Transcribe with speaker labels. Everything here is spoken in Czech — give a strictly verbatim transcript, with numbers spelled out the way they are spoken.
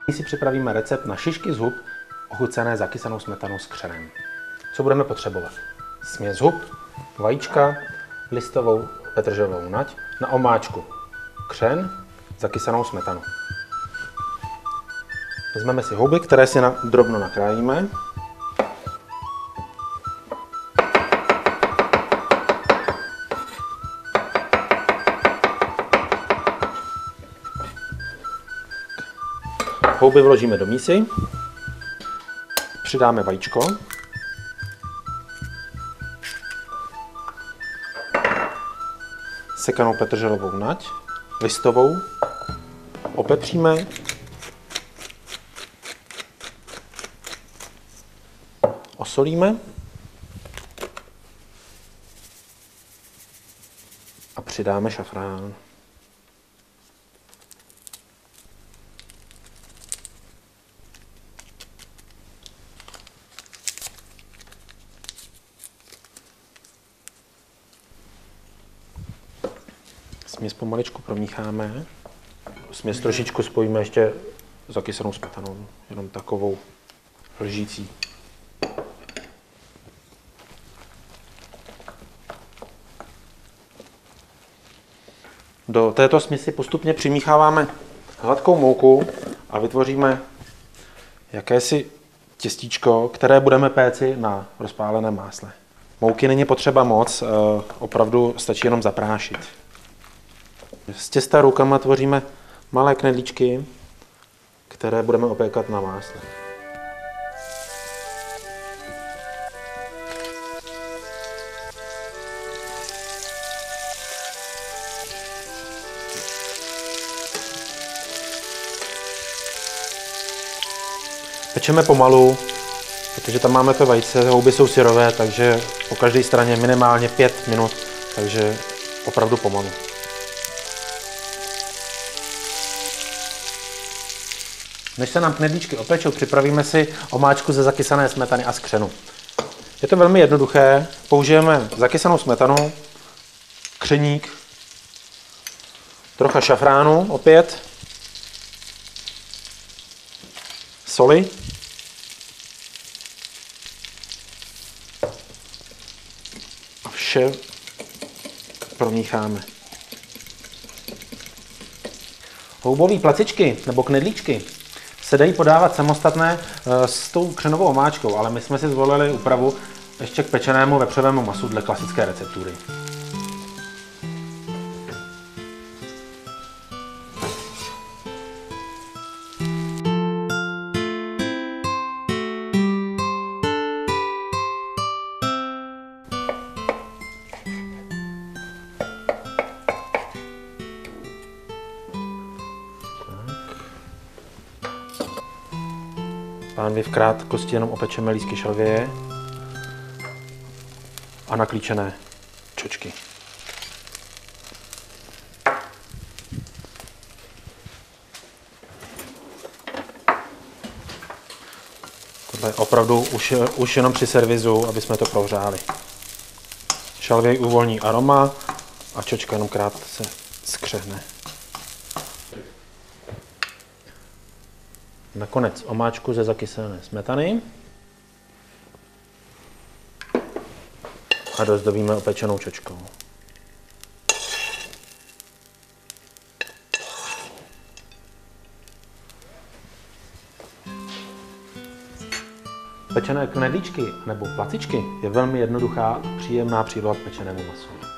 Speaker 1: Nyní si připravíme recept na šišky z hub ochucené zakysanou smetanou s křenem. Co budeme potřebovat? Směs hub, vajíčka, listovou petrželovou nať, na omáčku křen, zakysanou smetanu. Vezmeme si houby, které si na, drobno nakrájíme. Houby vložíme do mísy, přidáme vajíčko, sekanou petrželovou nať, listovou, opepříme, osolíme a přidáme šafrán. Směs pomaličku promícháme. Směs trošičku spojíme ještě s zakysanou smetanou, jenom takovou lžící. Do této směsi postupně přimícháváme hladkou mouku a vytvoříme jakési těstíčko, které budeme péci na rozpáleném másle. Mouky není potřeba moc, opravdu stačí jenom zaprášit. Z těsta rukama tvoříme malé knedlíčky, které budeme opékat na másle. Pečeme pomalu, protože tam máme to vejce, houby jsou syrové, takže po každé straně minimálně pět minut, takže opravdu pomalu. Než se nám knedlíčky opečou, připravíme si omáčku ze zakysané smetany a z křenu. Je to velmi jednoduché, použijeme zakysanou smetanu, křeník, trocha šafránu opět, soli a vše promícháme. Houbové placičky nebo knedlíčky se dají podávat samostatné s tou křenovou omáčkou, ale my jsme si zvolili úpravu ještě k pečenému vepřovému masu dle klasické receptury. Pánvi v krátkosti jenom opečeme lístky šalvěje a naklíčené čočky. Tohle je opravdu už, už jenom při servisu, aby jsme to prohřáli. Šalvěj uvolní aroma a čočka jenom krátce skřehne. Nakonec omáčku ze zakysané smetany a dozdobíme opečenou čočkou. Pečené knedlíčky nebo placičky je velmi jednoduchá a příjemná příloha k pečenému masu.